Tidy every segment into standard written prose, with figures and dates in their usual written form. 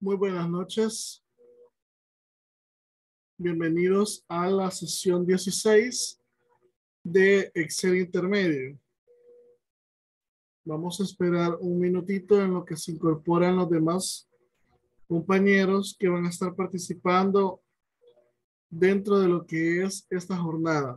Muy buenas noches. Bienvenidos a la sesión 16 de Excel Intermedio. Vamos a esperar un minutito en lo que se incorporan los demás compañeros que van a estar participando dentro de lo que es esta jornada.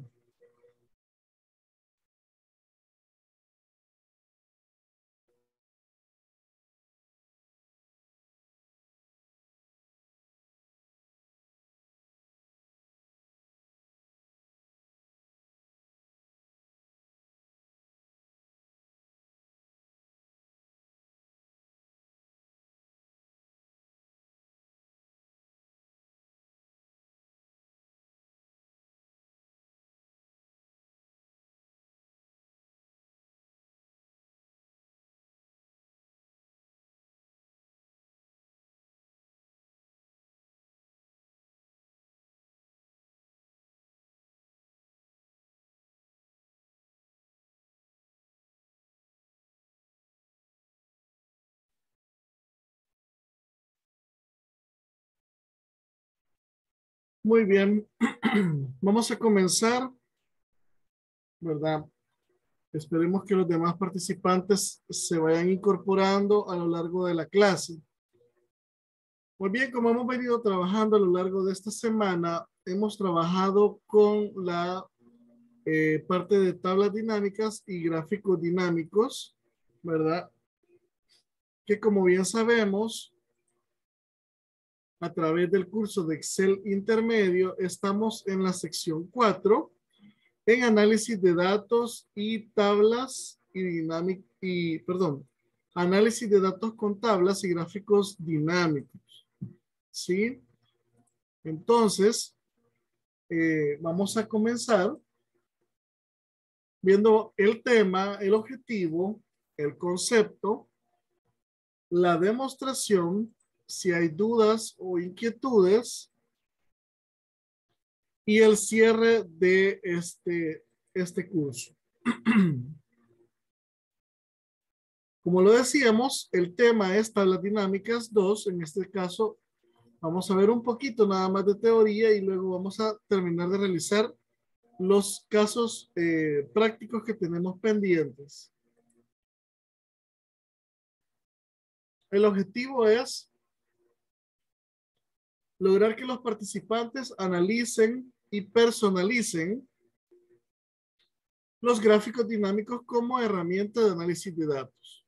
Muy bien. Vamos a comenzar, ¿verdad? Esperemos que los demás participantes se vayan incorporando a lo largo de la clase. Muy bien, como hemos venido trabajando a lo largo de esta semana, hemos trabajado con la parte de tablas dinámicas y gráficos dinámicos, ¿verdad? Que como bien sabemos, a través del curso de Excel intermedio, estamos en la sección 4, en análisis de datos y tablas y análisis de datos con tablas y gráficos dinámicos, ¿sí? Entonces, vamos a comenzar viendo el tema, el objetivo, el concepto, la demostración, si hay dudas o inquietudes, y el cierre de este curso. Como lo decíamos, el tema es tablas dinámicas 2. En este caso, vamos a ver un poquito nada más de teoría y luego vamos a terminar de realizar los casos prácticos que tenemos pendientes. El objetivo es lograr que los participantes analicen y personalicen los gráficos dinámicos como herramienta de análisis de datos.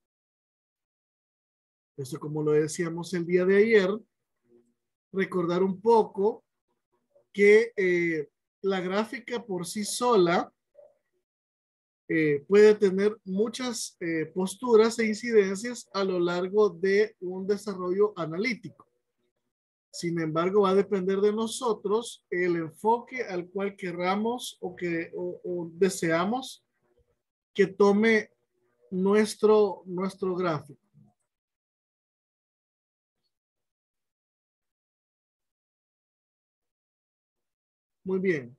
Eso, como lo decíamos el día de ayer, recordar un poco que la gráfica por sí sola puede tener muchas posturas e incidencias a lo largo de un desarrollo analítico. Sin embargo, va a depender de nosotros el enfoque al cual querramos o deseamos que tome nuestro gráfico. Muy bien.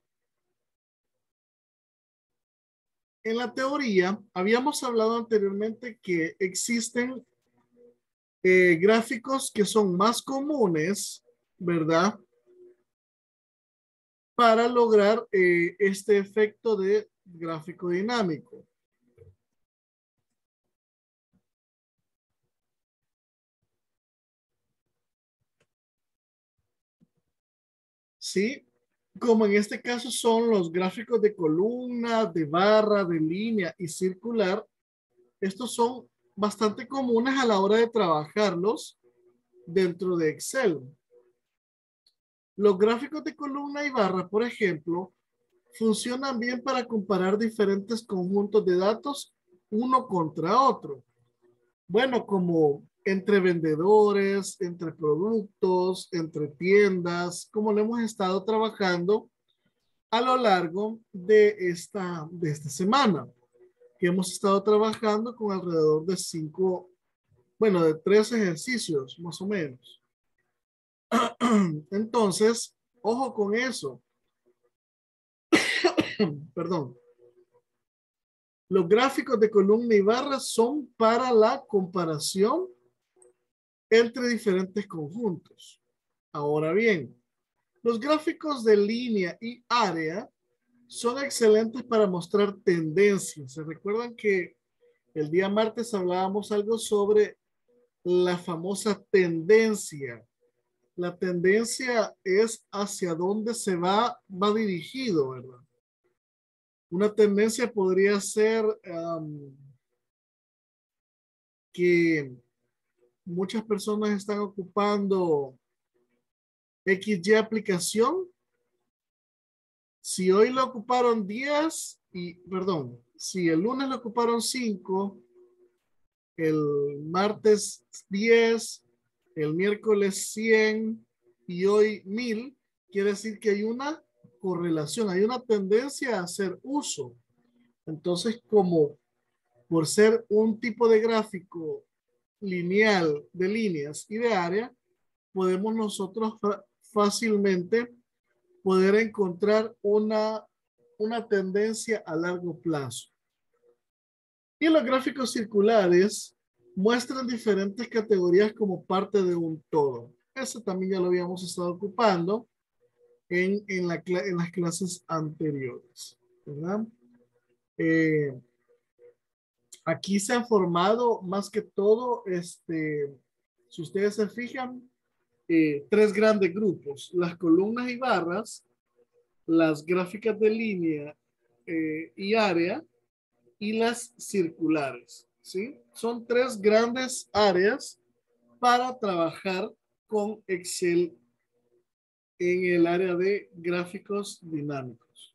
En la teoría, habíamos hablado anteriormente que existen gráficos que son más comunes, ¿verdad? Para lograr este efecto de gráfico dinámico. ¿Sí? Como en este caso son los gráficos de columna, de barra, de línea y circular. Estos son bastante comunes a la hora de trabajarlos dentro de Excel. Los gráficos de columna y barra, por ejemplo, funcionan bien para comparar diferentes conjuntos de datos uno contra otro. Bueno, como entre vendedores, entre productos, entre tiendas, como lo hemos estado trabajando a lo largo de esta semana, que hemos estado trabajando con alrededor de de 3 ejercicios, más o menos. Entonces, ojo con eso. Perdón. Los gráficos de columna y barra son para la comparación entre diferentes conjuntos. Ahora bien, los gráficos de línea y área son excelentes para mostrar tendencias. ¿Se recuerdan que el día martes hablábamos algo sobre la famosa tendencia? La tendencia es hacia dónde se va dirigido, ¿verdad? Una tendencia podría ser que muchas personas están ocupando XY aplicación. Si hoy lo ocuparon 10 perdón, si el lunes lo ocuparon 5, el martes 10, el miércoles 100 y hoy 1000, quiere decir que hay una correlación, hay una tendencia a hacer uso. Entonces, como por ser un tipo de gráfico lineal de líneas y de área, podemos nosotros fácilmente poder encontrar una tendencia a largo plazo. Y los gráficos circulares muestran diferentes categorías como parte de un todo. Eso también ya lo habíamos estado ocupando en las clases anteriores, ¿verdad? Aquí se han formado más que todo, si ustedes se fijan, tres grandes grupos: las columnas y barras, las gráficas de línea y área, y las circulares, ¿sí? Son tres grandes áreas para trabajar con Excel en el área de gráficos dinámicos.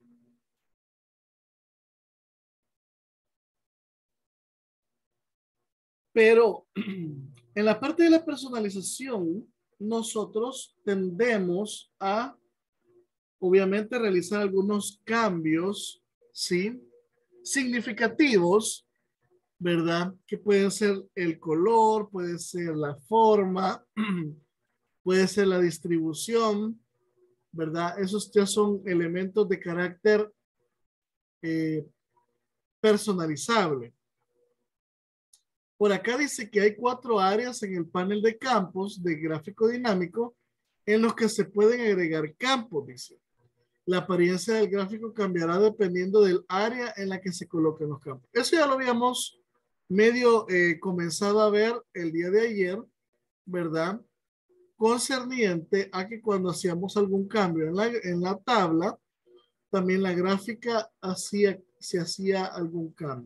Pero en la parte de la personalización, nosotros tendemos a, obviamente, realizar algunos cambios, ¿sí? Significativos, ¿verdad? Que pueden ser el color, puede ser la forma, puede ser la distribución, ¿verdad? Esos ya son elementos de carácter eh, personalizable. Por acá dice que hay 4 áreas en el panel de campos de gráfico dinámico en los que se pueden agregar campos, dice. La apariencia del gráfico cambiará dependiendo del área en la que se coloquen los campos. Eso ya lo habíamos medio comenzado a ver el día de ayer, ¿verdad? Concerniente a que cuando hacíamos algún cambio en la tabla, también la gráfica se hacía algún cambio.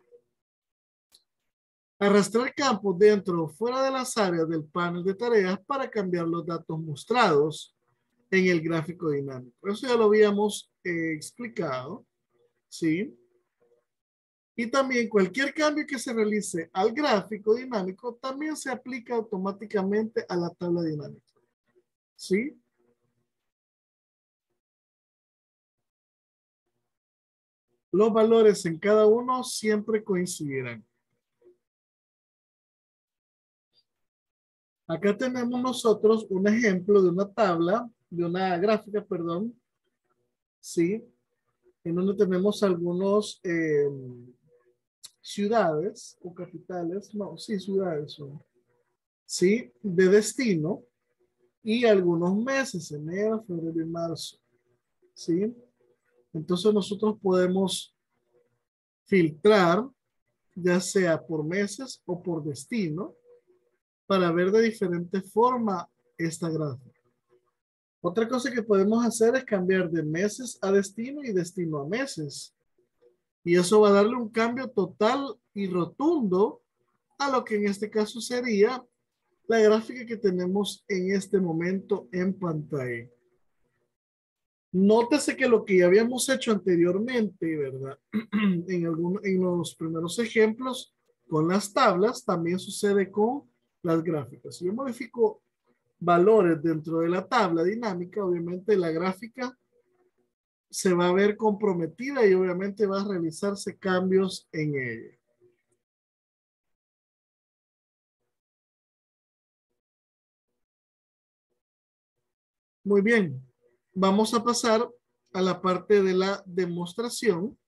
Arrastrar campos dentro o fuera de las áreas del panel de tareas para cambiar los datos mostrados en el gráfico dinámico. Eso ya lo habíamos explicado, ¿sí? Y también cualquier cambio que se realice al gráfico dinámico también se aplica automáticamente a la tabla dinámica, ¿sí? Los valores en cada uno siempre coincidirán. Acá tenemos nosotros un ejemplo de una tabla, de una gráfica, perdón, ¿sí? En donde tenemos algunos ciudades o capitales, no, sí, ciudades son, ¿sí? De destino y algunos meses, enero, febrero y marzo, ¿sí? Entonces nosotros podemos filtrar, ya sea por meses o por destino, para ver de diferente forma esta gráfica. Otra cosa que podemos hacer es cambiar de meses a destino y destino a meses. Y eso va a darle un cambio total y rotundo a lo que en este caso sería la gráfica que tenemos en este momento en pantalla. Nótese que lo que ya habíamos hecho anteriormente, ¿verdad? En los primeros ejemplos con las tablas, también sucede con las gráficas. Si yo modifico valores dentro de la tabla dinámica, obviamente la gráfica se va a ver comprometida y obviamente va a realizarse cambios en ella. Muy bien, vamos a pasar a la parte de la demostración.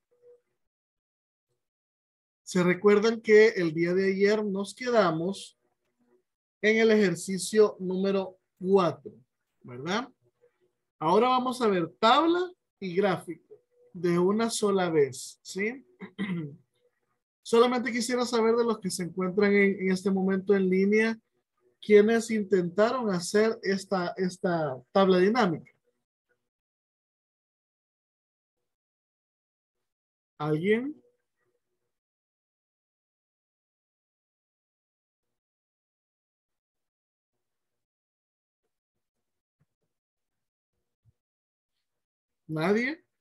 Se recuerdan que el día de ayer nos quedamos en el ejercicio número 4, ¿verdad? Ahora vamos a ver tabla y gráfico de una sola vez, ¿sí? Solamente quisiera saber de los que se encuentran en este momento en línea, quienes intentaron hacer esta tabla dinámica. ¿Alguien? ¿Nadie?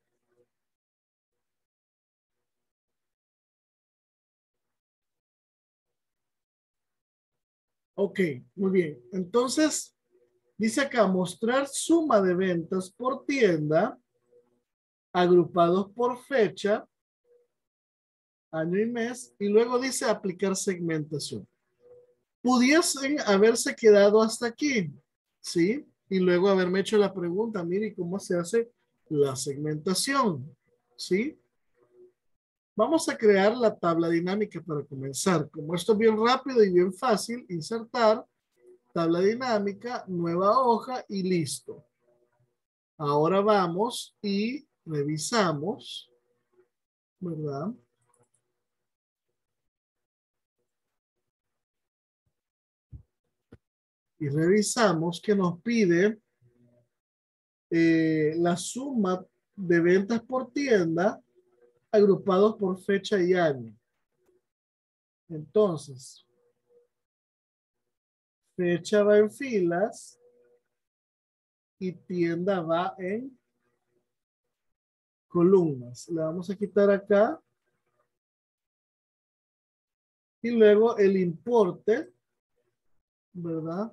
Ok, muy bien. Entonces, dice acá, mostrar suma de ventas por tienda, agrupados por fecha, año y mes, y luego dice aplicar segmentación. Pudiesen haberse quedado hasta aquí, ¿sí? Y luego haberme hecho la pregunta, mire, ¿cómo se hace la segmentación? ¿Sí? Vamos a crear la tabla dinámica para comenzar. Como esto es bien rápido y bien fácil, insertar, tabla dinámica, nueva hoja y listo. Ahora vamos y revisamos, ¿verdad? Y revisamos que nos pide la suma de ventas por tienda agrupados por fecha y año. Entonces, fecha va en filas y tienda va en columnas. Le vamos a quitar acá y luego el importe, ¿verdad?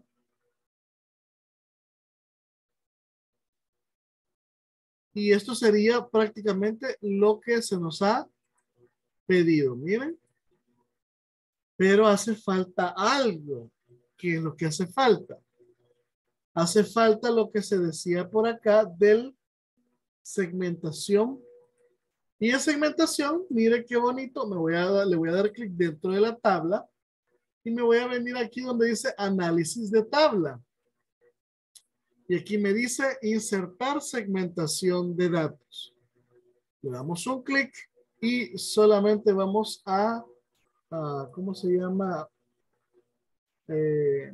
Y esto sería prácticamente lo que se nos ha pedido, miren. Pero hace falta algo. ¿Qué es lo que hace falta? Hace falta lo que se decía por acá del segmentación. Y en segmentación, mire qué bonito, le voy a dar clic dentro de la tabla y me voy a venir aquí donde dice análisis de tabla. Y aquí me dice insertar segmentación de datos. Le damos un clic y solamente vamos a ¿cómo se llama? Eh,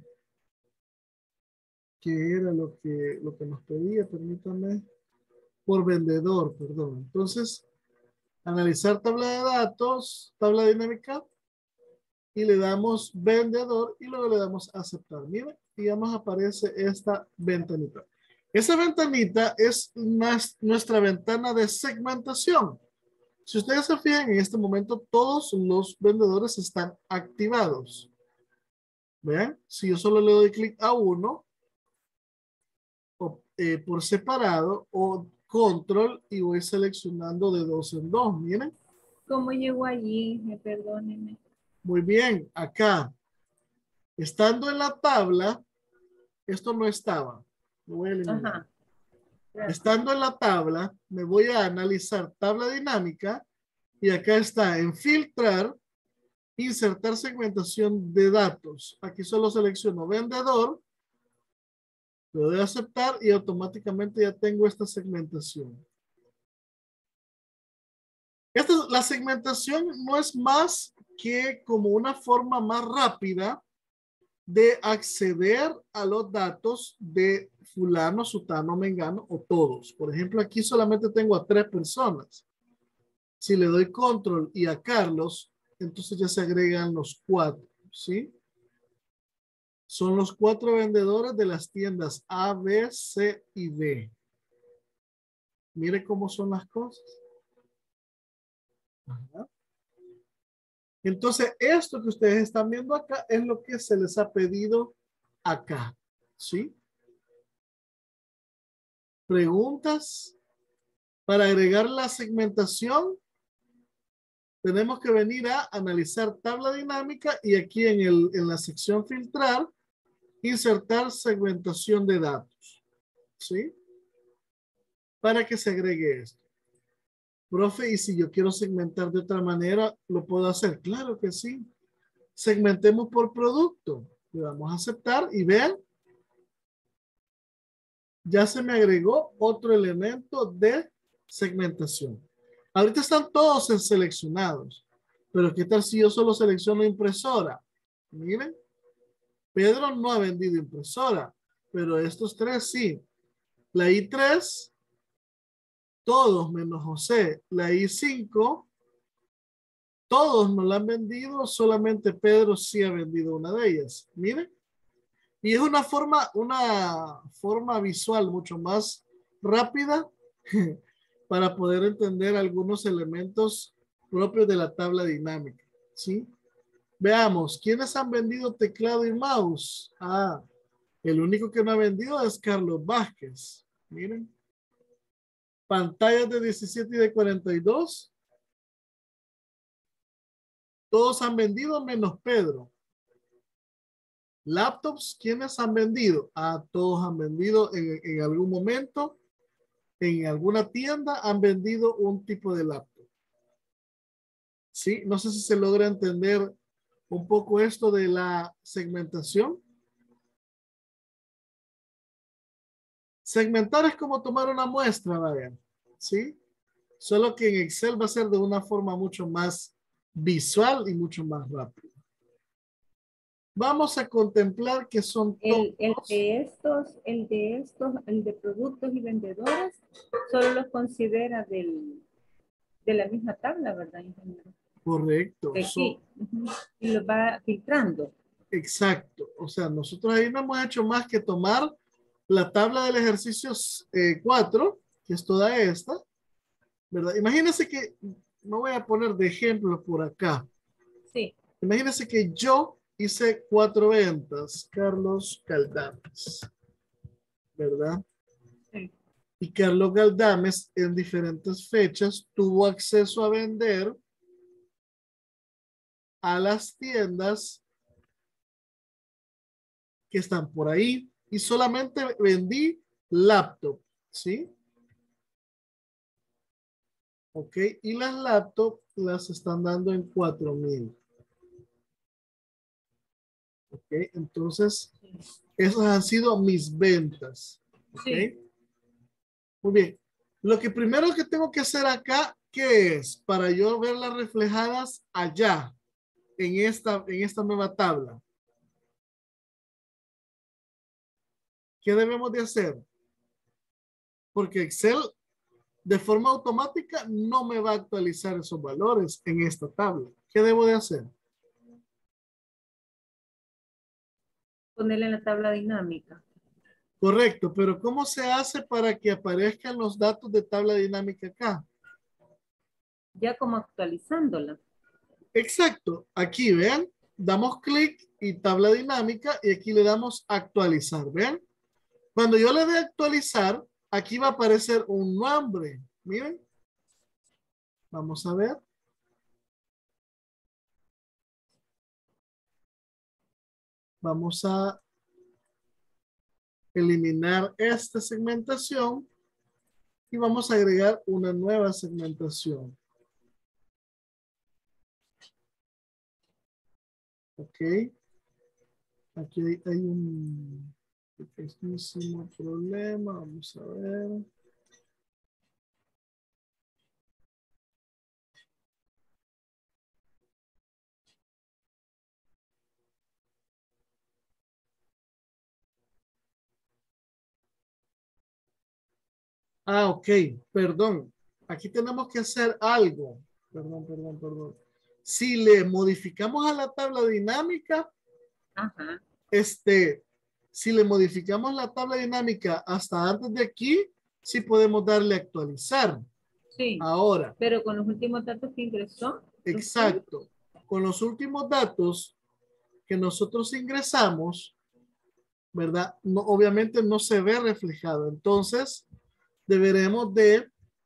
¿Qué era lo que nos pedía? Permítame. Por vendedor, perdón. Entonces, analizar tabla de datos, tabla dinámica, y le damos vendedor y luego le damos aceptar. Miren, y ya nos aparece esta ventanita. Esa ventanita es nuestra ventana de segmentación. Si ustedes se fijan, en este momento todos los vendedores están activados. ¿Vean? Si yo solo le doy clic a uno, por separado, o control, y voy seleccionando de dos en dos. Miren. ¿Cómo llegó allí? Perdóneme. Muy bien, acá, estando en la tabla, esto no estaba. Lo voy a eliminar. Ajá. Gracias. Estando en la tabla, me voy a analizar tabla dinámica y acá está en filtrar, insertar segmentación de datos. Aquí solo selecciono vendedor, lo doy a aceptar y automáticamente ya tengo esta segmentación. La segmentación no es más que como una forma más rápida de acceder a los datos de fulano, sutano, mengano o todos. Por ejemplo, aquí solamente tengo a 3 personas. Si le doy control y a Carlos, entonces ya se agregan los 4, ¿sí? Son los 4 vendedores de las tiendas A, B, C y D. Mire cómo son las cosas. Ajá. Entonces, esto que ustedes están viendo acá es lo que se les ha pedido acá, ¿sí? Preguntas para agregar la segmentación. Tenemos que venir a analizar tabla dinámica y aquí en la sección filtrar, insertar segmentación de datos, ¿sí? Para que se agregue esto. Profe, y si yo quiero segmentar de otra manera, ¿lo puedo hacer? Claro que sí. Segmentemos por producto. Le damos a aceptar y vean, ya se me agregó otro elemento de segmentación. Ahorita están todos en seleccionados, pero ¿qué tal si yo solo selecciono impresora? Miren, Pedro no ha vendido impresora, pero estos tres sí. La I3, todos menos José. La I5, todos no la han vendido, solamente Pedro sí ha vendido una de ellas. Miren. Y es una forma visual mucho más rápida para poder entender algunos elementos propios de la tabla dinámica. ¿Sí? Veamos, ¿quiénes han vendido teclado y mouse? Ah, el único que no ha vendido es Carlos Vázquez. Miren. Pantallas de 17 y de 42. Todos han vendido menos Pedro. Laptops, ¿quiénes han vendido? Ah, todos han vendido en algún momento. En alguna tienda han vendido un tipo de laptop. ¿Sí? No sé si se logra entender un poco esto de la segmentación. Segmentar es como tomar una muestra, vayan. ¿Sí? Solo que en Excel va a ser de una forma mucho más visual y mucho más rápida. Vamos a contemplar que son todos. El de productos y vendedores, solo los considera de la misma tabla, ¿verdad, ingeniero? Correcto. De aquí. Y los va filtrando. Exacto. O sea, nosotros ahí no hemos hecho más que tomar la tabla del ejercicio 4, que es toda esta, ¿verdad? Imagínense que, me voy a poner de ejemplo por acá. Sí. Imagínense que yo hice 4 ventas, Carlos Galdames, ¿verdad? Sí. Y Carlos Galdames en diferentes fechas tuvo acceso a vender a las tiendas que están por ahí y solamente vendí laptop, ¿sí? Ok, y las laptops las están dando en 4,000. Ok, entonces esas han sido mis ventas. Ok, Sí. muy bien. Lo que primero que tengo que hacer acá, ¿qué es? Para yo verlas reflejadas allá, en esta nueva tabla. ¿Qué debemos de hacer? Porque Excel de forma automática no me va a actualizar esos valores en esta tabla. ¿Qué debo de hacer? Ponerle en la tabla dinámica. Correcto, pero ¿cómo se hace para que aparezcan los datos de tabla dinámica acá? Ya como actualizándola. Exacto, aquí vean, damos clic y tabla dinámica y aquí le damos actualizar, vean. Cuando yo le dé actualizar, aquí va a aparecer un nombre, miren. Vamos a ver. Vamos a eliminar esta segmentación y vamos a agregar una nueva segmentación. Ok. Aquí hay un pequeñísimo problema. Vamos a ver. Ah, ok. Perdón. Aquí tenemos que hacer algo. Perdón. Si le modificamos a la tabla dinámica, Ajá. si le modificamos la tabla dinámica hasta antes de aquí, sí podemos darle a actualizar. Sí. Ahora, Pero con los últimos datos que ingresó. exacto. Con los últimos datos que nosotros ingresamos, ¿verdad? No, obviamente no se ve reflejado. Entonces, deberemos de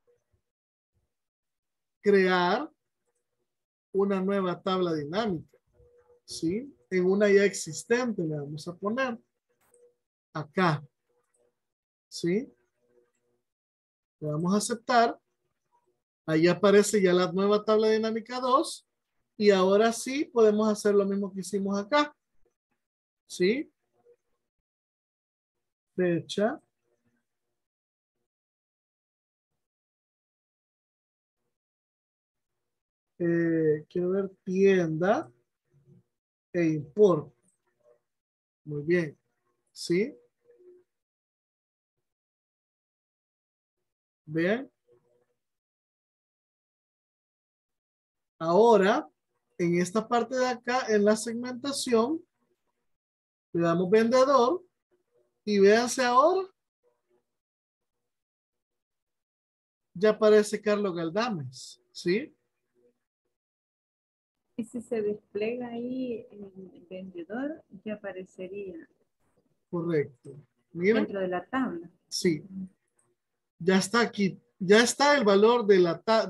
crear una nueva tabla dinámica, ¿sí? En una ya existente le vamos a poner acá, ¿sí? Le vamos a aceptar. Ahí aparece ya la nueva tabla dinámica 2 y ahora sí podemos hacer lo mismo que hicimos acá. ¿sí? Fecha. Quiero ver tienda e import. Muy bien, ¿sí? Vean. Ahora, en esta parte de acá, en la segmentación, le damos vendedor y véanse ahora, ya aparece Carlos Galdames, ¿sí? Y si se despliega ahí el vendedor, ya aparecería Correcto. Miren, dentro de la tabla. sí, ya está aquí, ya está el valor de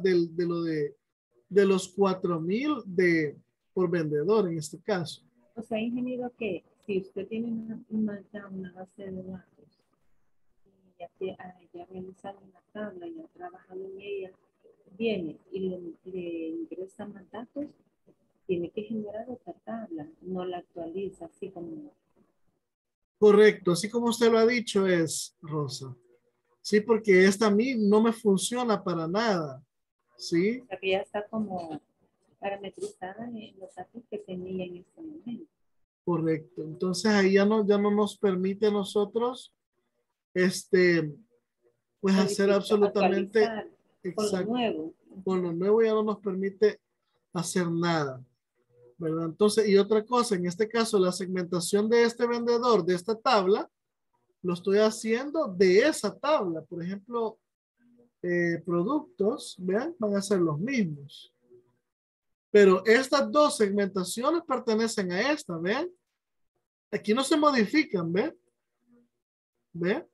de los 4,000 por vendedor en este caso. O sea, ingeniero, que si usted tiene ya una base de datos y ya realizado una tabla y ha trabajado en ella, viene y le ingresa más datos, tiene que generar otra tabla, no la actualiza así como, Correcto, así como usted lo ha dicho es, Rosa. Sí, porque esta a mí no me funciona para nada. o Sí, sea, que ya está como parametrizada en los datos que tenía en este momento. correcto. Entonces ahí ya no nos permite a nosotros, este, pues hacer Modifica, absolutamente actualizar con lo exacto. nuevo. Con lo nuevo ya no nos permite hacer nada, ¿verdad? Entonces, y otra cosa, en este caso, la segmentación de este vendedor, de esta tabla, lo estoy haciendo de esa tabla. Por ejemplo, productos, vean, van a ser los mismos. Pero estas dos segmentaciones pertenecen a esta, ¿ven? Aquí no se modifican, ¿ven? ¿Ven?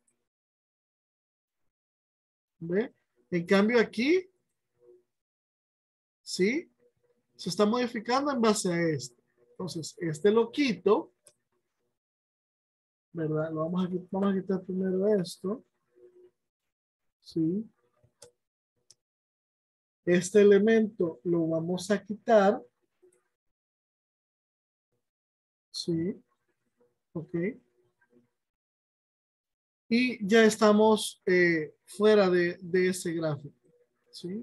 ¿Ven? En cambio aquí, ¿sí? Se está modificando en base a este. Entonces, este lo quito, ¿verdad? Vamos a quitar primero esto, ¿sí? Este elemento lo vamos a quitar, ¿sí? Ok. Y ya estamos fuera de ese gráfico, ¿sí?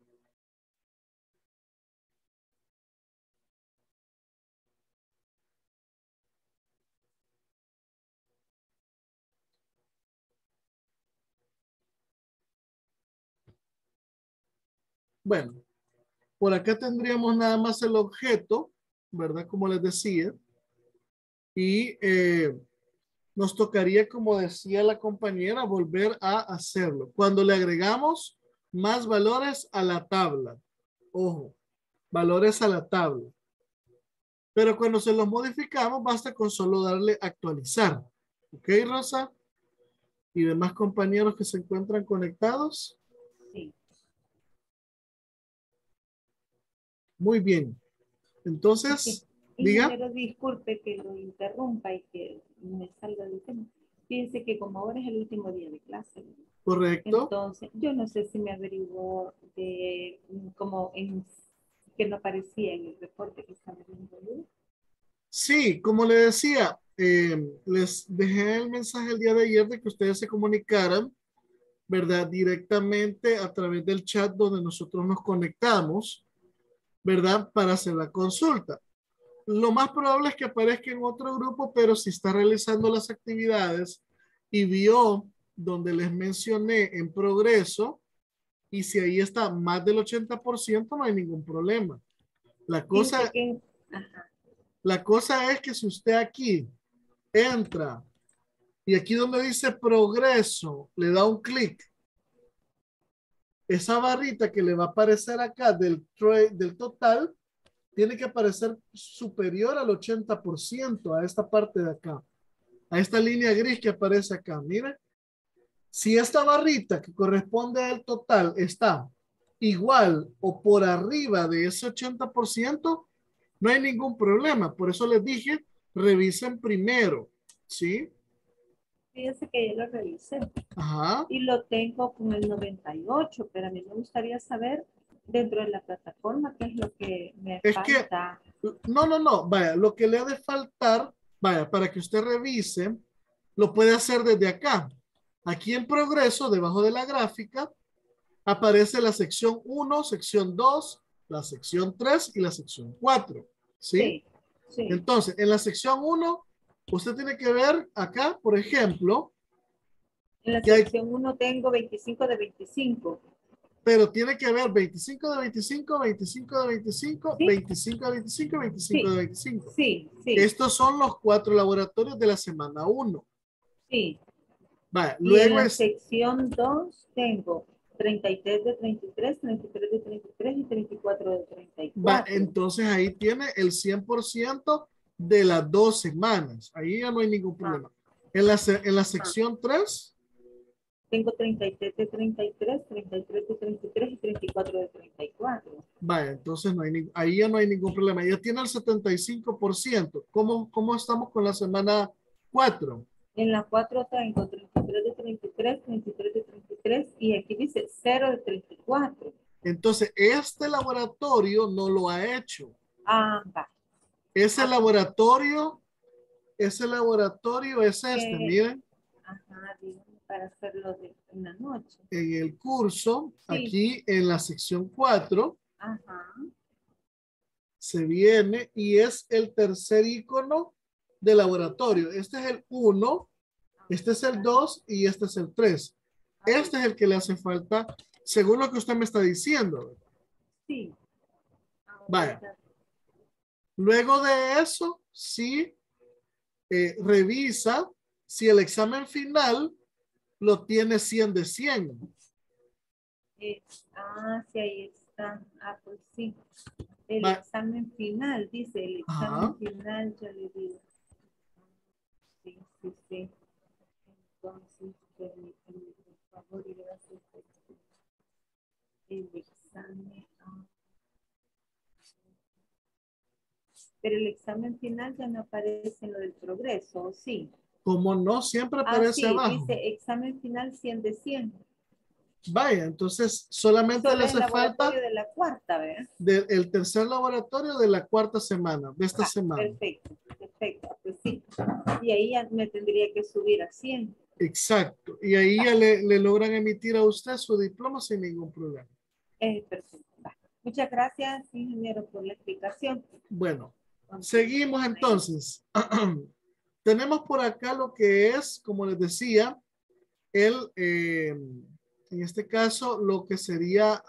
Bueno, por acá tendríamos nada más el objeto, ¿verdad? Como les decía. Y nos tocaría, como decía la compañera, volver a hacerlo. Cuando le agregamos más valores a la tabla. Ojo, valores a la tabla. Pero cuando se los modificamos, basta con solo darle actualizar. ¿Ok, Rosa? Y demás compañeros que se encuentran conectados. Sí. Muy bien. Sí. Entonces, diga. Ingeniero, disculpe que lo interrumpa y que me salga del tema. Fíjense que como ahora es el último día de clase, Correcto. entonces yo no sé si me averiguó de como en que no aparecía en el reporte que estaba viendo yo. Sí, como le decía, les dejé el mensaje el día de ayer de que ustedes se comunicaran, ¿verdad? Directamente a través del chat donde nosotros nos conectamos, ¿verdad? Para hacer la consulta. Lo más probable es que aparezca en otro grupo, pero si está realizando las actividades y vio donde les mencioné en progreso, y si ahí está más del 80%, no hay ningún problema. La Fíjense cosa, que, ajá, la cosa es que si usted aquí entra y aquí donde dice progreso, le da un clic, esa barrita que le va a aparecer acá del total, tiene que aparecer superior al 80% a esta parte de acá, a esta línea gris que aparece acá. Mire, si esta barrita que corresponde al total está igual o por arriba de ese 80%, no hay ningún problema. Por eso les dije, revisen primero, ¿sí? fíjense que yo lo revisé Ajá. y lo tengo con el 98, pero a mí me gustaría saber dentro de la plataforma qué es lo que me Es que, falta. no, vaya, lo que le ha de faltar Vaya, para que usted revise, lo puede hacer desde acá. Aquí en progreso, debajo de la gráfica, aparece la sección 1, sección 2, la sección 3 y la sección 4. ¿Sí? Sí, sí. Entonces, en la sección 1, usted tiene que ver acá, por ejemplo, En la que hay, sección uno tengo 25 de 25. pero tiene que ver 25 de 25, 25 de 25, ¿Sí? 25 de 25, 25 de Sí, 25. sí, sí, Estos son los 4 laboratorios de la semana 1. sí. Vale, Y en luego la es, sección 2 tengo 33 de 33, 33 de 33 y 34 de va, 34. entonces ahí tiene el 100% de las 2 semanas. Ahí ya no hay ningún Ah, problema. En la ah. sección 3, Tengo 33 de 33, 33 de 33 y 34 de 34. vaya, entonces no hay, ahí ya no hay ningún problema. Ya tiene el 75%. ¿Cómo estamos con la semana 4? En la 4 tengo 33 de 33, 33 de 33 y aquí dice 0 de 34. Entonces, este laboratorio no lo ha hecho. Ah, va. Ese Ah, pues, laboratorio, ese laboratorio es este. que, Miren, ajá, dígame, para hacerlo de una noche. en el curso, Sí, aquí en la sección 4, ajá. se viene y es el tercer icono de laboratorio. Este es el 1, este es el 2 y este es el 3. Este es el que le hace falta, según lo que usted me está diciendo. Sí, ahora Vaya, ya. luego de eso, sí, revisa si el examen final lo tiene 100 de 100. Sí, ahí está. Ah, pues sí. El Va, examen final, dice, el examen ajá, final, ya le digo. Sí, sí, sí. Entonces, permítame, por favor, y le hacer el examen. Pero el examen final ya no aparece en lo del progreso, ¿o sí? como no siempre Ah, aparece sí, abajo. dice examen final 100 de 100. Vaya, entonces solamente le Solo es el hace falta laboratorio de la cuarta, ¿verdad? del tercer laboratorio de la cuarta semana, de esta Va, semana. perfecto, perfecto, pues sí. Y ahí ya me tendría que subir a 100. Exacto. Y ahí Va, ya le logran emitir a usted su diploma sin ningún problema. perfecto. Va. Muchas gracias, ingeniero, por la explicación. Bueno, seguimos Continuamos ahí. entonces. Tenemos por acá lo que es, como les decía, en este caso, lo que sería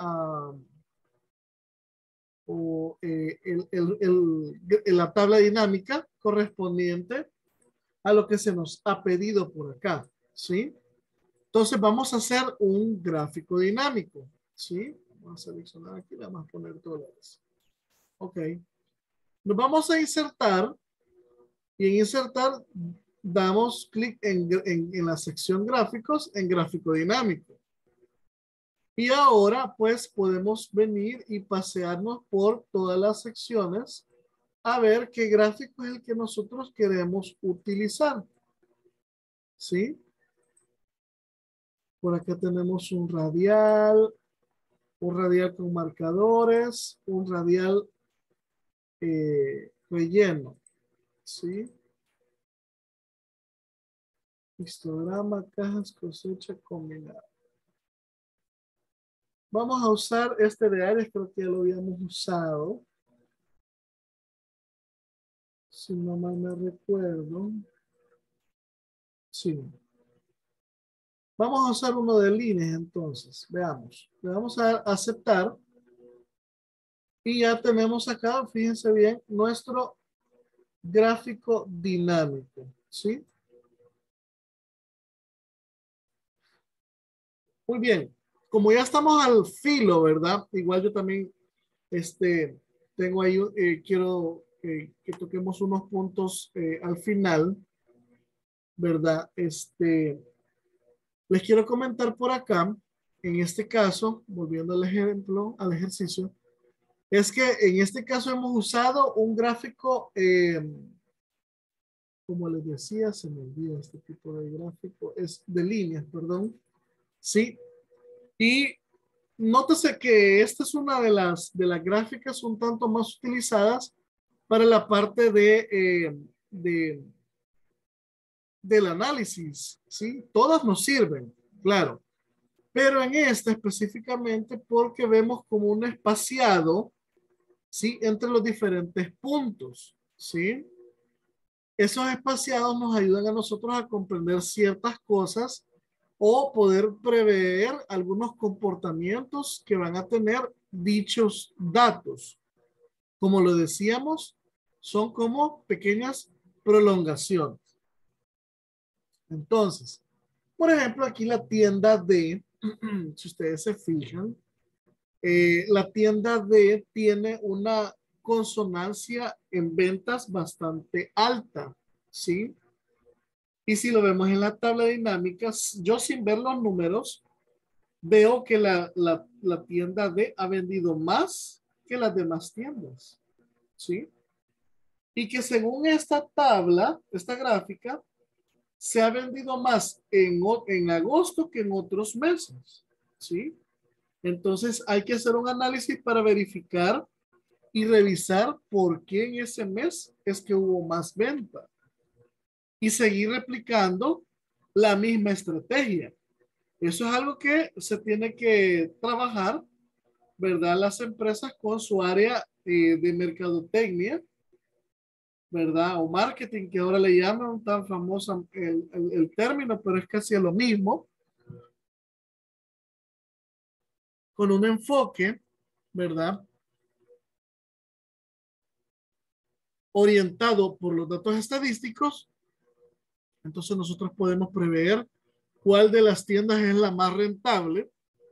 la tabla dinámica correspondiente a lo que se nos ha pedido por acá, ¿sí? Entonces vamos a hacer un gráfico dinámico, ¿sí? Vamos a seleccionar aquí, le vamos a poner dólares. Ok. Nos vamos a insertar y en insertar damos clic en la sección gráficos en gráfico dinámico. Y ahora pues podemos venir y pasearnos por todas las secciones a ver qué gráfico es el que nosotros queremos utilizar. ¿Sí? Por acá tenemos un radial con marcadores, un radial relleno. ¿Sí? Histograma, cajas, cosecha, combinada. Vamos a usar este de áreas, creo que ya lo habíamos usado. Si no mal me recuerdo. Sí. Vamos a usar uno de líneas entonces. Veamos. Le vamos a dar aceptar. Y ya tenemos acá, fíjense bien, nuestro gráfico dinámico. ¿Sí? Muy bien. Como ya estamos al filo, ¿verdad? Igual yo también tengo ahí, quiero que toquemos unos puntos al final, ¿verdad? Les quiero comentar por acá, en este caso, volviendo al ejemplo, al ejercicio, es que en este caso hemos usado un gráfico, como les decía, se me olvida este tipo de gráfico, es de líneas, perdón, ¿sí? Y nótese que esta es una de las gráficas un tanto más utilizadas para la parte del análisis, ¿sí? Todas nos sirven, claro, pero en esta específicamente porque vemos como un espaciado, ¿sí? Entre los diferentes puntos, ¿sí? Esos espaciados nos ayudan a nosotros a comprender ciertas cosas o poder prever algunos comportamientos que van a tener dichos datos. Como lo decíamos, son como pequeñas prolongaciones. Entonces, por ejemplo, aquí la tienda D, si ustedes se fijan, la tienda D tiene una consonancia en ventas bastante alta, ¿sí? Y si lo vemos en la tabla de dinámicas, yo sin ver los números, veo que la tienda D ha vendido más que las demás tiendas, ¿sí? Y que según esta tabla, esta gráfica, se ha vendido más en agosto que en otros meses, ¿sí? Entonces hay que hacer un análisis para verificar y revisar por qué en ese mes es que hubo más venta y seguir replicando la misma estrategia. Eso es algo que se tiene que trabajar, ¿verdad? Las empresas con su área de mercadotecnia, ¿verdad? O marketing, que ahora le llaman tan famosa el término, pero es casi lo mismo, con un enfoque, ¿verdad? Orientado por los datos estadísticos. Entonces nosotros podemos prever cuál de las tiendas es la más rentable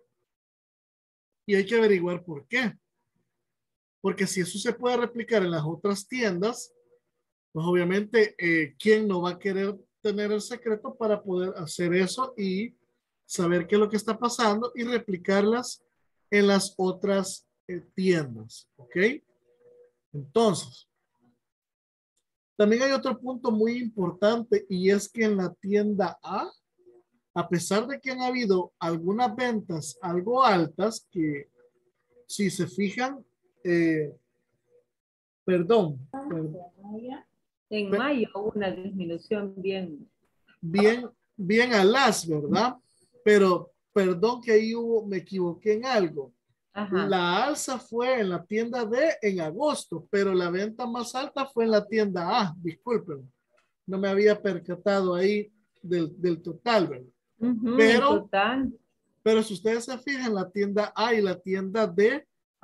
y hay que averiguar por qué. Porque si eso se puede replicar en las otras tiendas, pues obviamente, ¿quién no va a querer tener el secreto para poder hacer eso y saber qué es lo que está pasando y replicarlas en las otras tiendas? ¿Ok? Entonces, también hay otro punto muy importante y es que en la tienda a pesar de que han habido algunas ventas algo altas, que si se fijan, eh, perdón, En mayo hubo una disminución bien. bien a las, ¿verdad? Pero perdón que ahí me equivoqué en algo. Ajá. La alza fue en la tienda D en agosto, pero la venta más alta fue en la tienda A. Disculpen, no me había percatado ahí del total, ¿verdad? En Pero, total. pero si ustedes se fijan, la tienda A y la tienda D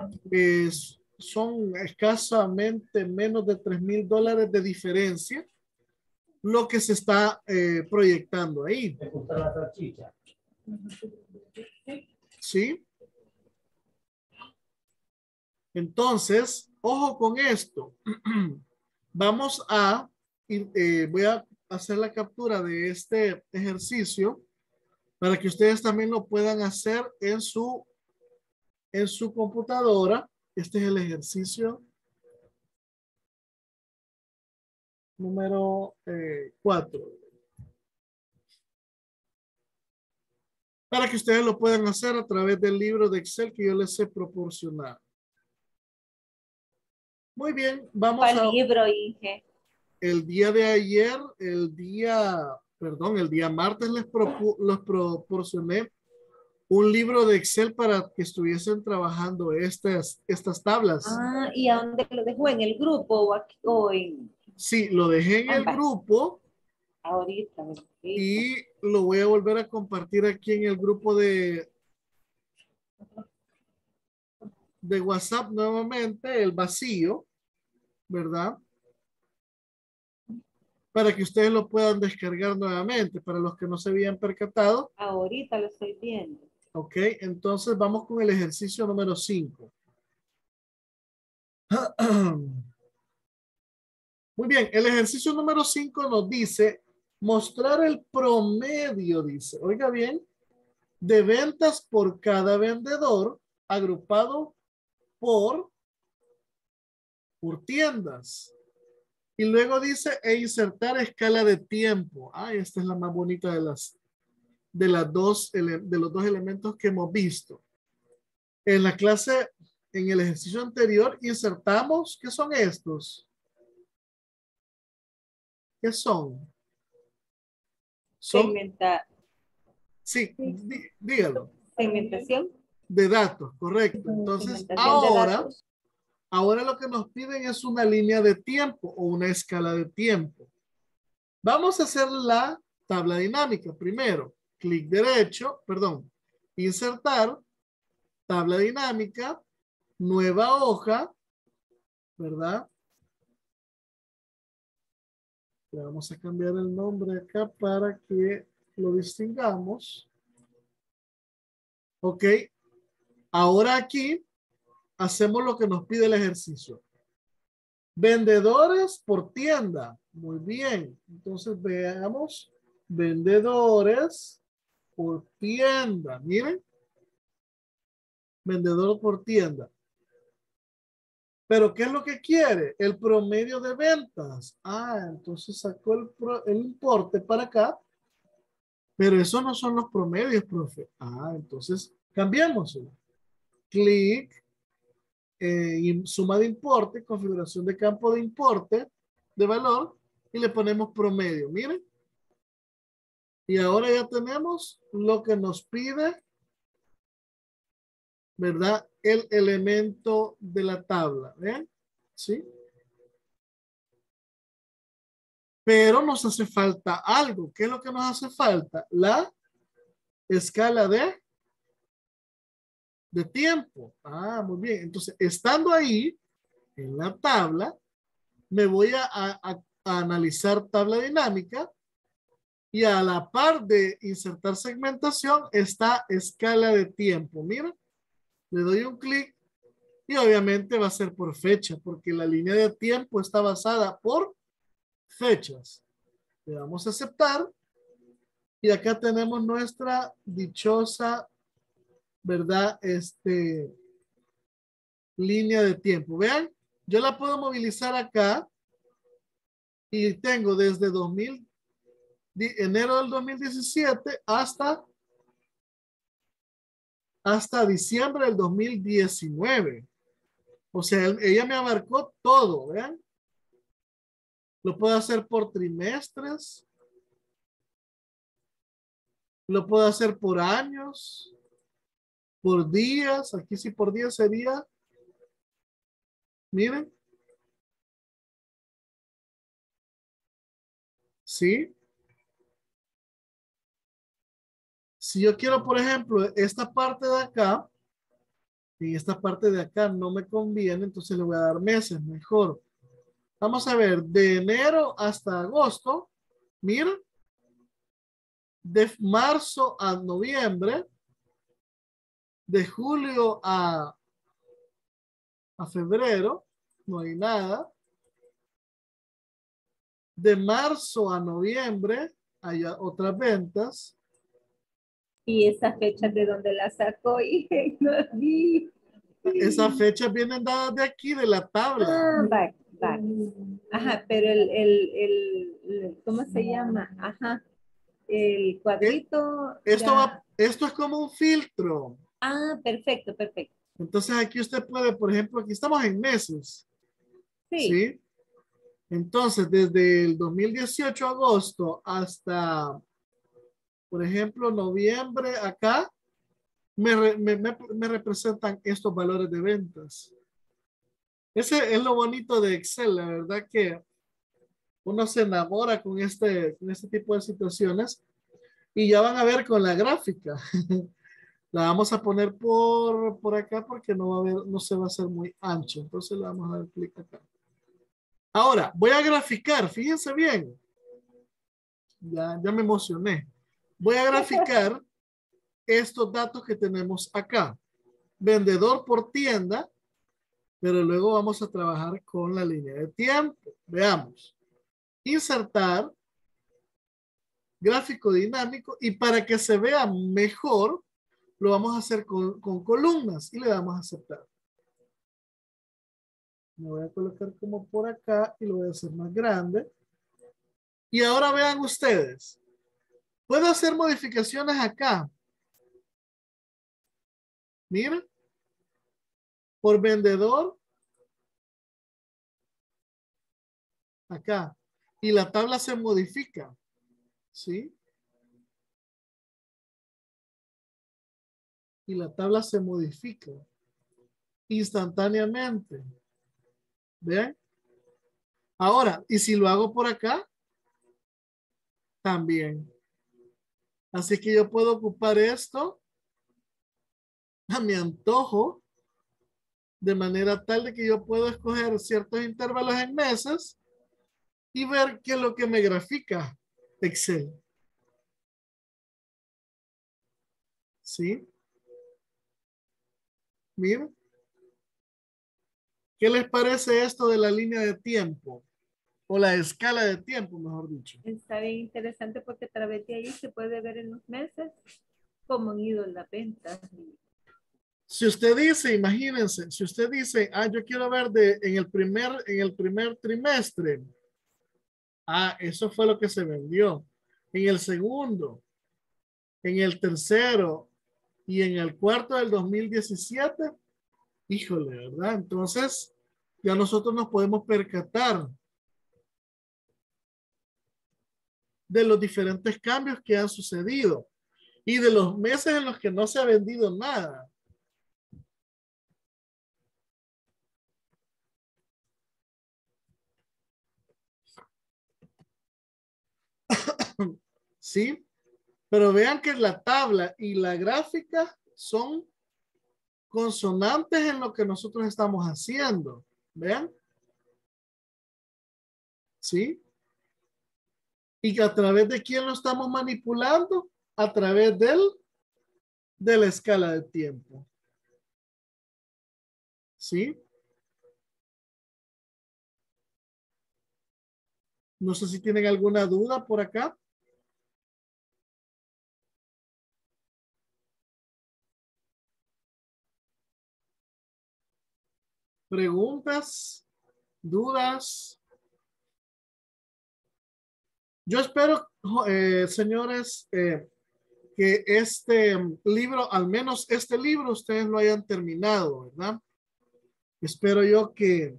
son escasamente menos de $3,000 de diferencia lo que se está proyectando ahí. ¿Te gusta la salchicha? ¿Sí? Entonces, ojo con esto. Vamos a voy a hacer la captura de este ejercicio para que ustedes también lo puedan hacer en su computadora. Este es el ejercicio número 4. Para que ustedes lo puedan hacer a través del libro de Excel que yo les he proporcionado. Muy bien, vamos ¿Cuál a libro, Inge? el día de ayer, el día martes les proporcioné un libro de Excel para que estuviesen trabajando estas tablas. Ah, ¿y a dónde lo dejó? ¿En el grupo o, aquí, o en Sí, lo dejé en el ambas? grupo Ahorita, y lo voy a volver a compartir aquí en el grupo de WhatsApp nuevamente, el vacío, ¿verdad? Para que ustedes lo puedan descargar nuevamente, para los que no se habían percatado. ahorita lo estoy viendo. Ok, entonces vamos con el ejercicio número 5. Muy bien, el ejercicio número 5 nos dice mostrar el promedio, dice, oiga bien, de ventas por cada vendedor agrupado por, por tiendas. Y luego dice e insertar escala de tiempo. Ah, esta es la más bonita de los dos elementos que hemos visto. En la clase, en el ejercicio anterior, insertamos, ¿qué son estos? ¿Qué son? Son, Segmenta, sí, sí, dígalo, segmentación. de datos, correcto. Entonces, Segmentación de datos. ahora lo que nos piden es una línea de tiempo o una escala de tiempo. Vamos a hacer la tabla dinámica. Primero, clic derecho, perdón, insertar, tabla dinámica, nueva hoja, ¿verdad? Le vamos a cambiar el nombre acá para que lo distingamos. Ok, ahora aquí hacemos lo que nos pide el ejercicio. Vendedores por tienda. Muy bien. Entonces veamos. Vendedores por tienda. Miren. Vendedor por tienda. Pero ¿qué es lo que quiere? El promedio de ventas. Ah, entonces sacó el importe para acá. Pero eso no son los promedios, profe. Ah, entonces cambiémoslo. Clic. Suma de importe, configuración de campo de importe de valor y le ponemos promedio. Miren. Y ahora ya tenemos lo que nos pide, ¿verdad? El elemento de la tabla. ¿Ven? ¿Sí? Pero nos hace falta algo. ¿Qué es lo que nos hace falta? La escala de tiempo. Ah, muy bien. Entonces, estando ahí en la tabla, me voy a analizar tabla dinámica y a la par de insertar segmentación está escala de tiempo. Mira, le doy un clic y obviamente va a ser por fecha porque la línea de tiempo está basada por fechas. Le damos a aceptar y acá tenemos nuestra dichosa, ¿verdad? Línea de tiempo. Vean, yo la puedo movilizar acá y tengo desde enero del 2017 hasta diciembre del 2019. O sea, ella me abarcó todo, ¿vean? Lo puedo hacer por trimestres, lo puedo hacer por años, por días. Aquí sí por días sería, miren, ¿sí? Si yo quiero, por ejemplo, esta parte de acá, y esta parte de acá no me conviene, entonces le voy a dar meses mejor. Vamos a ver, de enero hasta agosto, miren, de marzo a noviembre, de julio a febrero, no hay nada. De marzo a noviembre, hay otras ventas. Y esa fecha de donde la sacó y no vi. Esas fechas vienen dadas de aquí, de la tabla. Ah, va, va. Ajá, pero ¿cómo se llama? Ajá, el Eh, cuadrito Esto ya. esto es como un filtro. Ah, perfecto, perfecto. Entonces aquí usted puede, por ejemplo, aquí estamos en meses, Sí, ¿sí? Entonces, desde el 2018 agosto hasta, por ejemplo, noviembre, acá me representan estos valores de ventas. Ese es lo bonito de Excel, la verdad que uno se enamora con este tipo de situaciones y ya van a ver con la gráfica. La vamos a poner por acá porque no va a ver, no se va a hacer muy ancho. Entonces le vamos a dar clic acá. Ahora, voy a graficar, fíjense bien. Ya me emocioné. Voy a graficar estos datos que tenemos acá. Vendedor por tienda, pero luego vamos a trabajar con la línea de tiempo. Veamos. Insertar, gráfico dinámico, y para que se vea mejor, lo vamos a hacer con columnas y le damos a aceptar. Me voy a colocar como por acá y lo voy a hacer más grande. Y ahora vean ustedes. Puedo hacer modificaciones acá. Miren. Por vendedor. Acá. Y la tabla se modifica. ¿Sí? y la tabla se modifica instantáneamente. ¿Ven? Ahora, y si lo hago por acá, también. Así que yo puedo ocupar esto a mi antojo, de manera tal de que yo puedo escoger ciertos intervalos en meses y ver qué es lo que me grafica Excel. ¿Sí? Miren. ¿Qué les parece esto de la línea de tiempo? O la escala de tiempo, mejor dicho. Está bien interesante porque a través de ahí se puede ver en los meses cómo han ido las ventas. Si usted dice, imagínense, si usted dice, yo quiero ver en el primer trimestre, eso fue lo que se vendió. En el segundo, en el tercero y en el cuarto del 2017, híjole, ¿verdad? Entonces, ya nosotros nos podemos percatar de los diferentes cambios que han sucedido y de los meses en los que no se ha vendido nada. ¿Sí? Pero vean que la tabla y la gráfica son consonantes en lo que nosotros estamos haciendo. ¿Vean? ¿Sí? ¿Y a través de quién lo estamos manipulando? A través de la escala de tiempo. ¿Sí? No sé si tienen alguna duda por acá. Preguntas, dudas. Yo espero, señores, que este libro, al menos este libro, ustedes lo hayan terminado, ¿verdad? Espero yo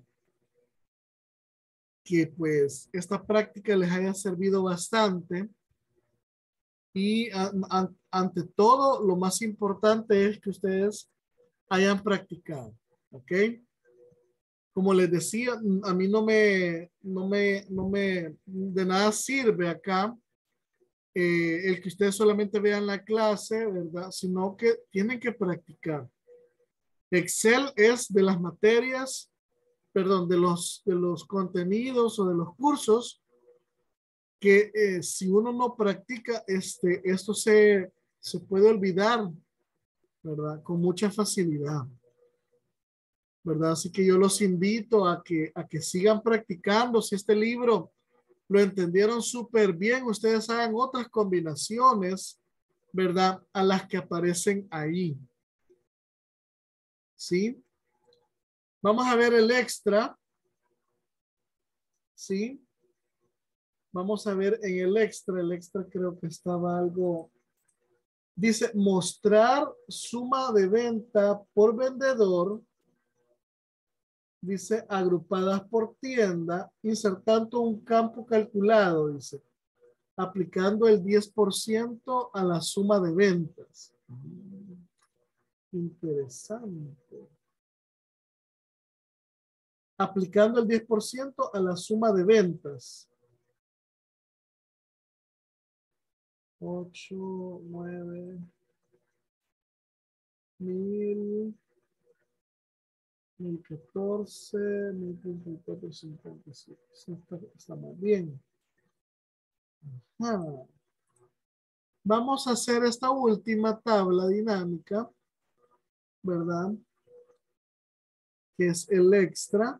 que pues esta práctica les haya servido bastante y ante todo, lo más importante es que ustedes hayan practicado, ¿ok? Como les decía, a mí no me de nada sirve acá el que ustedes solamente vean la clase, ¿verdad? Sino que tienen que practicar. Excel es de las materias, perdón, de los contenidos o de los cursos que si uno no practica, esto se puede olvidar, ¿verdad? Con mucha facilidad, ¿verdad? Así que yo los invito a que sigan practicando. Si este libro lo entendieron súper bien, ustedes hagan otras combinaciones, ¿verdad? A las que aparecen ahí. ¿Sí? Vamos a ver el extra. ¿Sí? Vamos a ver en el extra. El extra creo que estaba algo. Dice mostrar suma de venta por vendedor. Dice agrupadas por tienda, insertando un campo calculado, dice, aplicando el 10% a la suma de ventas. Interesante. Aplicando el 10% a la suma de ventas. 8, 9, 1000, 1014, 1034, 57. Estamos bien. Vamos a hacer esta última tabla dinámica, ¿verdad? Que es el extra.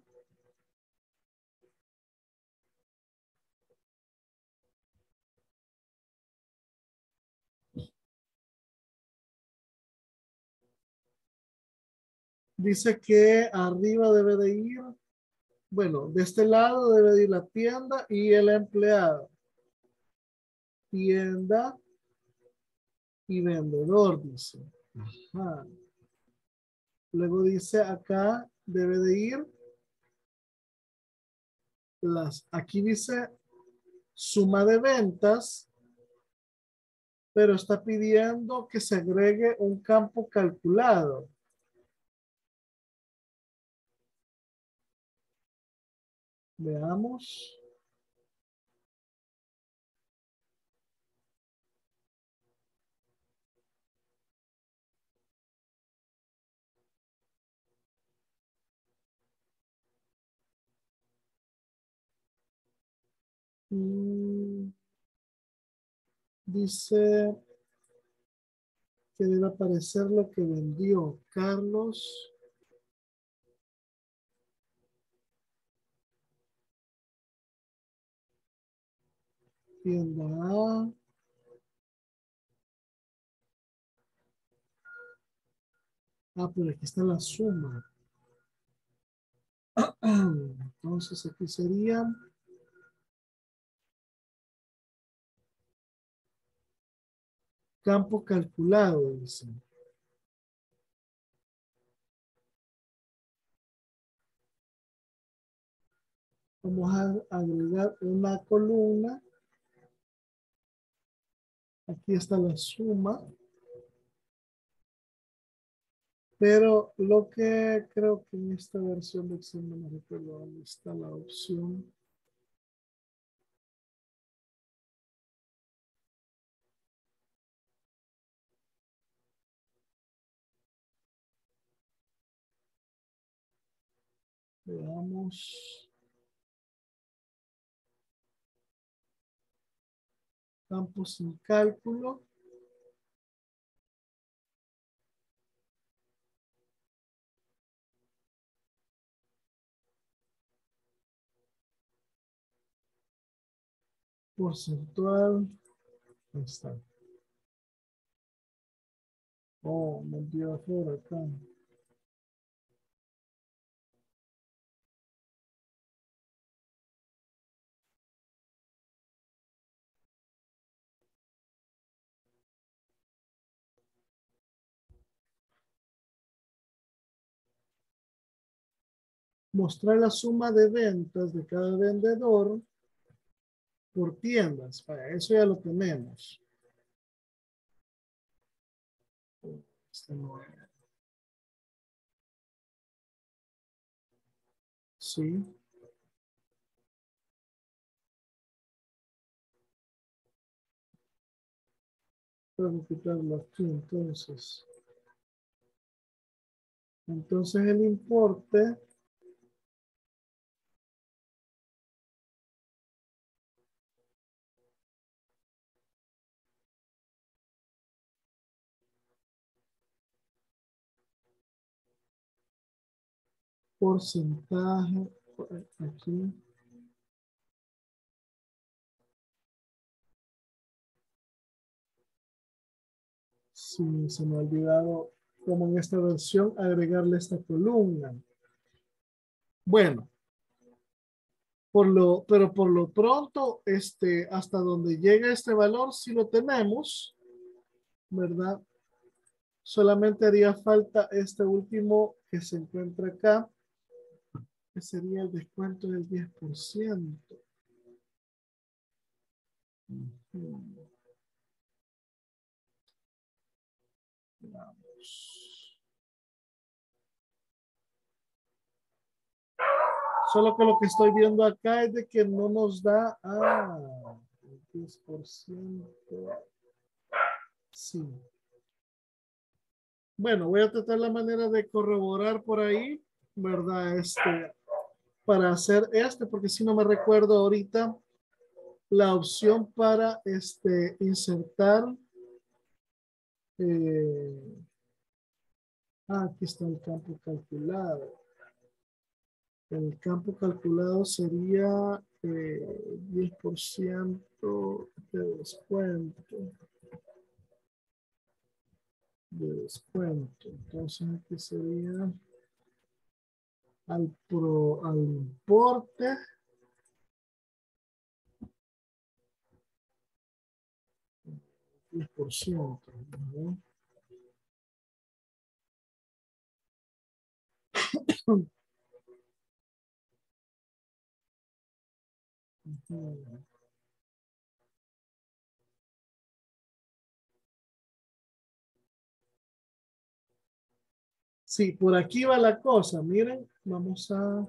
Dice que arriba debe de ir, bueno, de este lado debe de ir la tienda y el empleado. Tienda y vendedor, dice. Ajá. Luego dice acá debe de ir aquí dice suma de ventas, pero está pidiendo que se agregue un campo calculado. Veamos. Mm, Dice que debe aparecer lo que vendió Carlos. Tienda A. Ah, pero aquí está la suma. Entonces aquí sería campo calculado, dice. Vamos a agregar una columna. Aquí está la suma. Pero lo que creo que en esta versión de Excel no me recuerdo dónde está la opción. Veamos. Campo sin cálculo. Porcentual. Ahí está. Oh, me dio afuera acá. Mostrar la suma de ventas de cada vendedor por tiendas. Para eso ya lo tenemos. Este no es. Sí. Puedo quitarlo aquí entonces. Entonces el importe porcentaje aquí. Sí, se me ha olvidado, como en esta versión, agregarle esta columna. Bueno, pero por lo pronto, hasta donde llega este valor, sí lo tenemos, ¿verdad? Solamente haría falta este último que se encuentra acá, que sería el descuento del 10%. Ujú. Veamos. Solo que lo que estoy viendo acá es de que no nos da el 10%. Sí. Bueno, voy a tratar la manera de corroborar por ahí, ¿verdad? Para hacer porque si no me recuerdo ahorita la opción para insertar. eh, Aquí está el campo calculado. El campo calculado sería 10% de descuento. Entonces aquí sería al importe. Diez por ciento, ¿no? Ujú. Sí, por aquí va la cosa. Miren, vamos a...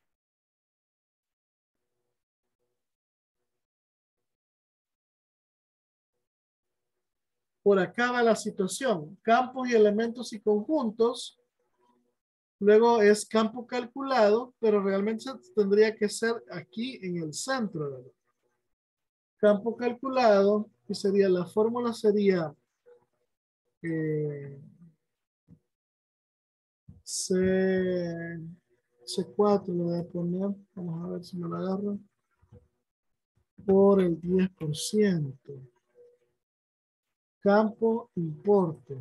Por acá va la situación. Campos y elementos y conjuntos. Luego es campo calculado, pero realmente tendría que ser aquí en el centro, ¿verdad? Campo calculado, que sería la fórmula sería eh, C, C4, le voy a poner, vamos a ver si me lo agarro, por el 10%. Campo importe.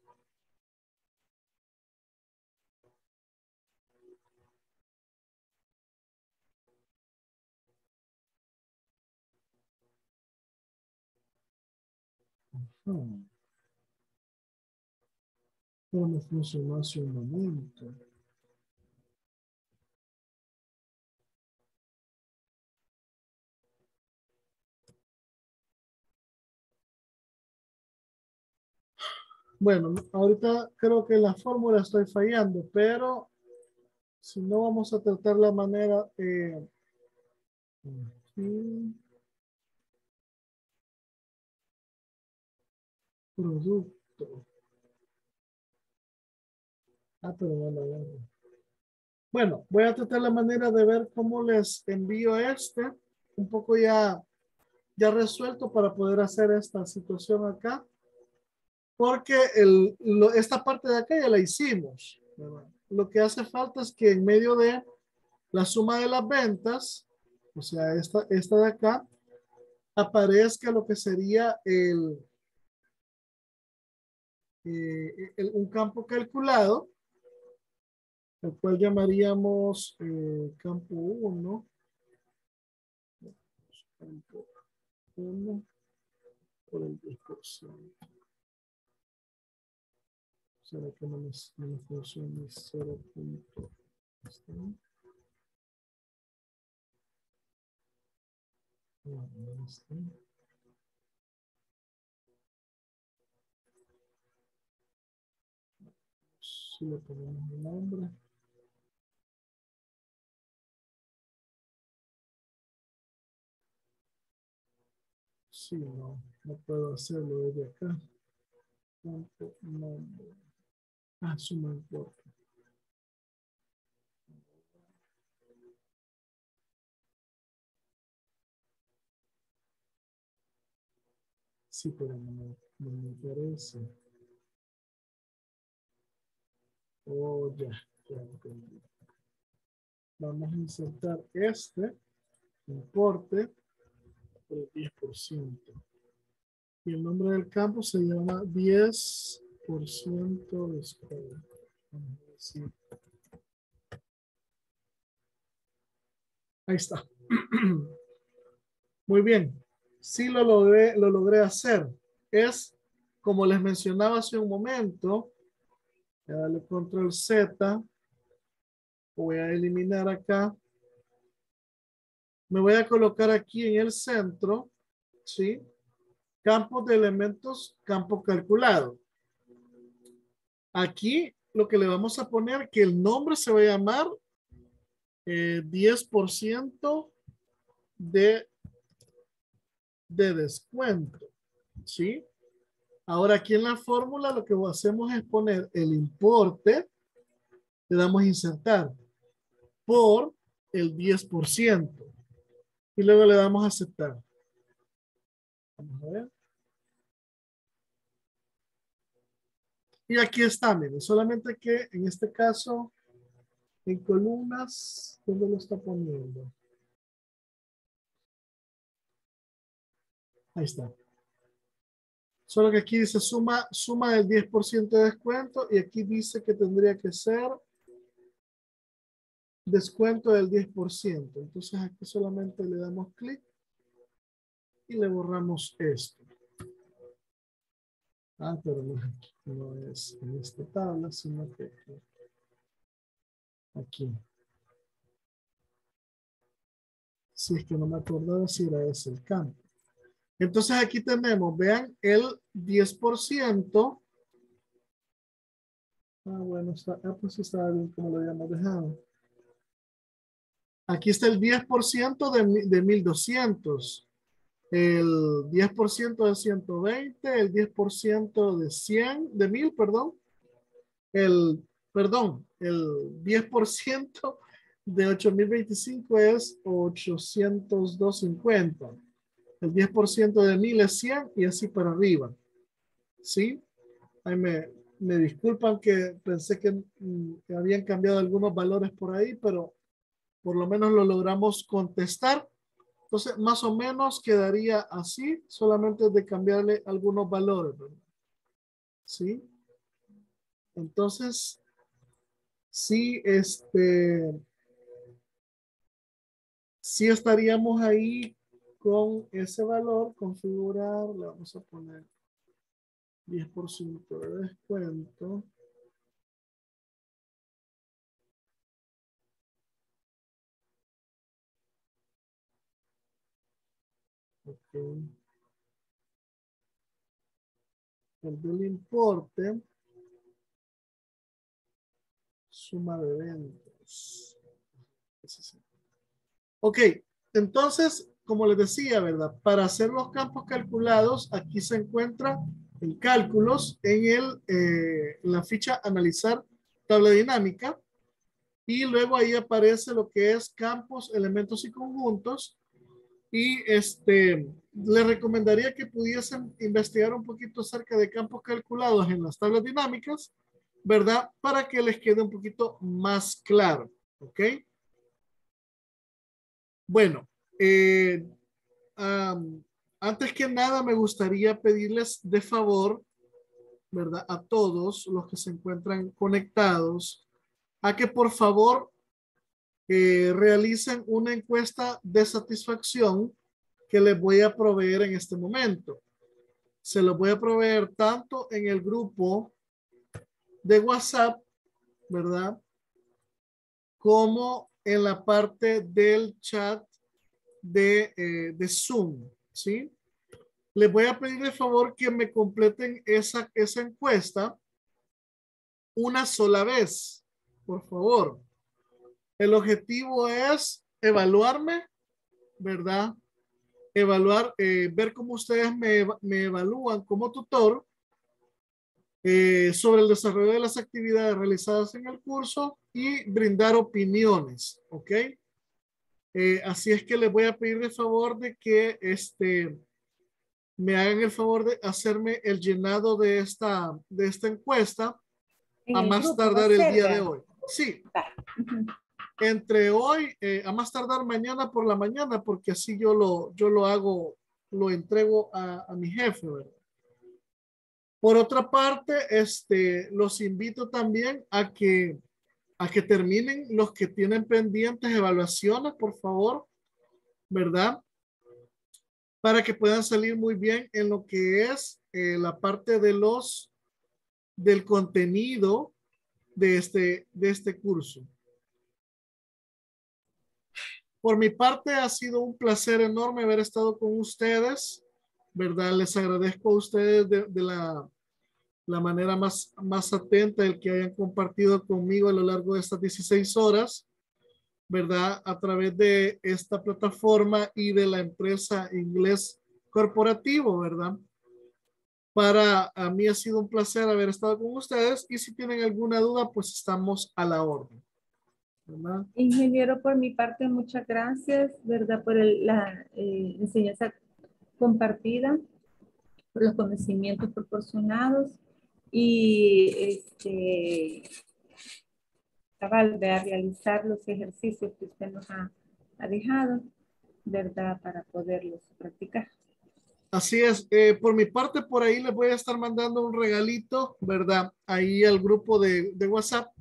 Pero me funcionó hace un momento. Bueno, ahorita creo que la fórmula estoy fallando, pero si no vamos a tratar la manera aquí, producto. Ah, pero no lo agarro. Bueno, voy a tratar la manera de ver cómo les envío un poco ya resuelto para poder hacer esta situación acá, porque esta parte de acá ya la hicimos, ¿verdad? Lo que hace falta es que en medio de la suma de las ventas, o sea, esta de acá, aparezca lo que sería un campo calculado, el cual llamaríamos campo 1, campo 1 por el 10%. ¿Será que no me funciona 0. Si le ponemos el nombre. Sí, no puedo hacerlo desde acá. Campo nombre. Ah, suma importe. Sí, pero no me parece. Oh, ya entendí. Vamos a insertar importe por el 10%. Y el nombre del campo se llama 10% de descuento. Vamos a decir. Ahí está. Muy bien. Sí lo logré hacer. Es, como les mencionaba hace un momento, voy a darle control Z. Voy a eliminar acá. Me voy a colocar aquí en el centro, ¿sí? Campos de elementos, campo calculado. Aquí lo que le vamos a poner, que el nombre se va a llamar 10% de, de descuento, ¿sí? Ahora aquí en la fórmula lo que hacemos es poner el importe, le damos a insertar por el 10% y luego le damos a aceptar. Vamos a ver. Y aquí está, miren, solamente que en este caso, en columnas, ¿dónde lo está poniendo? Ahí está. Solo que aquí dice suma del 10% de descuento y aquí dice que tendría que ser descuento del 10%. Entonces aquí solamente le damos clic y le borramos esto. Ah, pero no es en esta tabla, sino que aquí. Si es que no me acordaba si era ese el campo. Entonces aquí tenemos, vean, el 10%. Bueno, pues sí está bien como lo habíamos dejado. Aquí está el 10% de 1200. El 10% de 120, el 10% de 100, de 1000, perdón. El 10% de 8025 es 802.50. El 10% de 1000 es 100 y así para arriba. ¿Sí? Ahí me disculpan que pensé que habían cambiado algunos valores por ahí, pero por lo menos lo logramos contestar. Entonces, más o menos quedaría así, solamente de cambiarle algunos valores, ¿verdad? ¿Sí? Entonces, sí, sí estaríamos ahí con ese valor, configurar, le vamos a poner 10% de descuento. Okay. El del importe, suma de ventas. Ok, entonces, como les decía, ¿verdad? Para hacer los campos calculados, aquí se encuentra en cálculos, en la ficha analizar tabla dinámica, y luego ahí aparece lo que es campos, elementos y conjuntos, y le recomendaría que pudiesen investigar un poquito acerca de campos calculados en las tablas dinámicas, ¿verdad? Para que les quede un poquito más claro, ¿ok? Bueno, eh, um, antes que nada me gustaría pedirles de favor, ¿verdad? A todos los que se encuentran conectados, a que por favor realicen una encuesta de satisfacción que les voy a proveer en este momento. Se los voy a proveer tanto en el grupo de WhatsApp, ¿verdad? Como en la parte del chat de Zoom, ¿sí? Les voy a pedir de favor que me completen esa encuesta una sola vez, por favor. El objetivo es evaluarme, ¿verdad? Ver cómo ustedes me evalúan como tutor sobre el desarrollo de las actividades realizadas en el curso y brindar opiniones, ¿ok? Así es que les voy a pedir de favor de que me hagan el favor de hacerme el llenado de esta encuesta En a el más grupo va a tardar el ser, día de ¿verdad? hoy. Sí, Ujú. entre hoy, a más tardar mañana por la mañana, porque así yo lo hago, lo entrego a mi jefe, ¿verdad? Por otra parte, los invito también a que terminen los que tienen pendientes evaluaciones, por favor, ¿verdad? Para que puedan salir muy bien en lo que es la parte del contenido de este curso. Por mi parte, ha sido un placer enorme haber estado con ustedes, ¿verdad? Les agradezco a ustedes de la manera más atenta el que hayan compartido conmigo a lo largo de estas 16 horas, ¿verdad? A través de esta plataforma y de la empresa Inglés Corporativo, ¿verdad? Para a mí ha sido un placer haber estado con ustedes y si tienen alguna duda, pues estamos a la orden, ¿verdad? Ingeniero, por mi parte, muchas gracias, ¿verdad? Por la enseñanza compartida, por los conocimientos proporcionados y cabal de realizar los ejercicios que usted nos ha dejado, ¿verdad? Para poderlos practicar. Así es, por mi parte por ahí les voy a estar mandando un regalito, ¿verdad? Ahí al grupo de WhatsApp.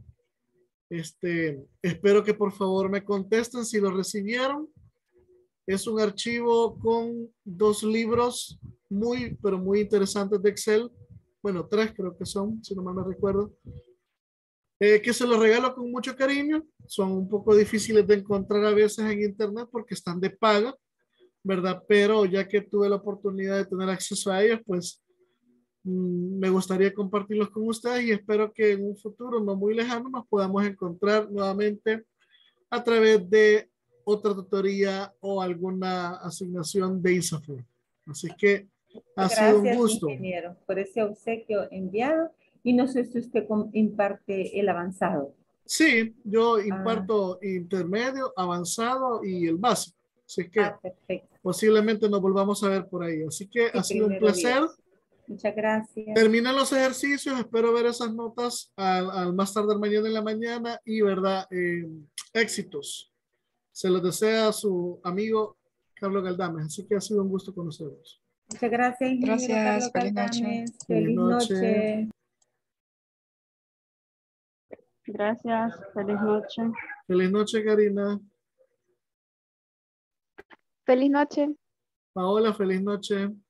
Espero que por favor me contesten si lo recibieron. Es un archivo con 2 libros muy, pero muy interesantes de Excel. Bueno, 3 creo que son, si no mal me recuerdo. Que se los regalo con mucho cariño. Son un poco difíciles de encontrar a veces en internet porque están de paga, ¿verdad? Pero ya que tuve la oportunidad de tener acceso a ellos, pues Me gustaría compartirlos con ustedes y espero que en un futuro no muy lejano nos podamos encontrar nuevamente a través de otra tutoría o alguna asignación de ISAFOR. Así que ha sido un Gracias, gusto. ingeniero, por ese obsequio enviado. Y no sé si usted imparte el avanzado. Sí, yo Ah, imparto intermedio, avanzado y el básico. Así que perfecto. posiblemente nos volvamos a ver por ahí. Así que Sí, ha sido un primero placer. Dios. Muchas gracias. Terminan los ejercicios, espero ver esas notas al más tardar mañana en la mañana y, ¿verdad? Éxitos. Se los desea su amigo Carlos Galdames. Así que ha sido un gusto conocerlos. Muchas gracias, ingeniero Gracias, Carlos feliz noche. Galdames. Feliz Feliz noche. noche. Gracias, feliz noche. Feliz noche, Karina. Feliz noche. Paola, feliz noche.